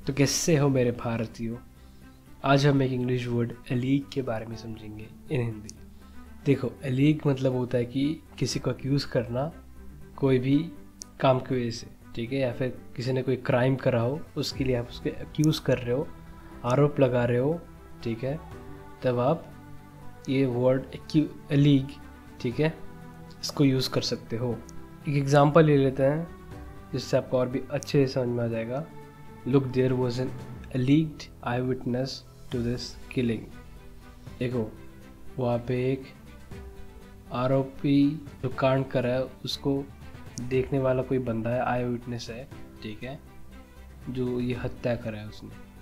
तो कैसे हो मेरे भारतीयों। आज हम एक इंग्लिश वर्ड एलीग के बारे में समझेंगे इन हिंदी। देखो, एलीग मतलब होता है कि किसी को अक्यूज़ करना कोई भी काम की वजह से, ठीक है, या फिर किसी ने कोई क्राइम करा हो उसके लिए आप उसके अक्यूज़ कर रहे हो, आरोप लगा रहे हो, ठीक है, तब आप ये वर्ड एलीग, ठीक है, इसको यूज़ कर सकते हो। एक एग्ज़ाम्पल ले लेते हैं जिससे आपको और भी अच्छे से समझ में आ जाएगा। Look, there was an alleged eyewitness to this killing. देखो, वहाँ पे एक आरोपी जो कांड कर रहा है उसको देखने वाला कोई बंदा है, आई विटनेस है, ठीक है, जो ये हत्या करा है उसने।